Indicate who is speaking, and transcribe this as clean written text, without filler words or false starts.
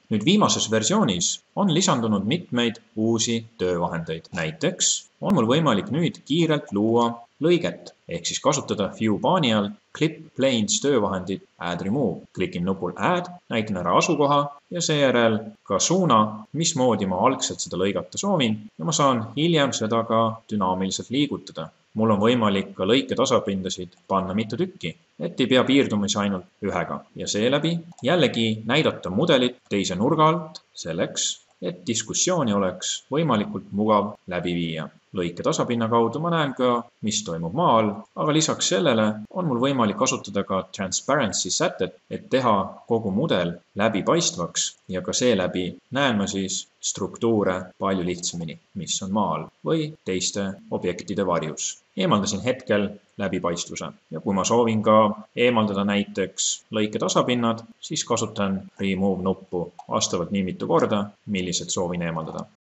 Speaker 1: Nüüd viimases versioonis on lisandunud mitmeid uusi töövahendeid. Näiteks on mul võimalik nüüd kiirelt luua lõiget, ehk siis kasutada view baani all Clip Planes töövahendit Add Remove. Klikin nupul Add, näitan ära asukoha ja seejärel ka suuna, mismoodi ma algselt seda lõigata soovin ja ma saan hiljem seda ka dünaamiliselt liigutada. Mul on võimalik ka lõike tasapindasid panna mitu tükki, et ei pea piirdumis ainult ühega ja seeläbi jällegi näidata mudelit teise nurga alt selleks, et diskussiooni oleks võimalikult mugav läbi viia. Lõike tasapinna kaudu ma näen ka, mis toimub maa all, aga lisaks sellele on mul võimalik kasutada ka transparency sätet, et teha kogu mudel läbipaistvaks ja ka seeläbi näen ma siis struktuure palju lihtsamini, mis on maa all või teiste objektide varjus. Eemaldasin hetkel läbipaistvuse ja kui ma soovin ka eemaldada näiteks lõike tasapinnad, siis kasutan Remove nuppu vastavalt nii mitu korda, millised soovin eemaldada.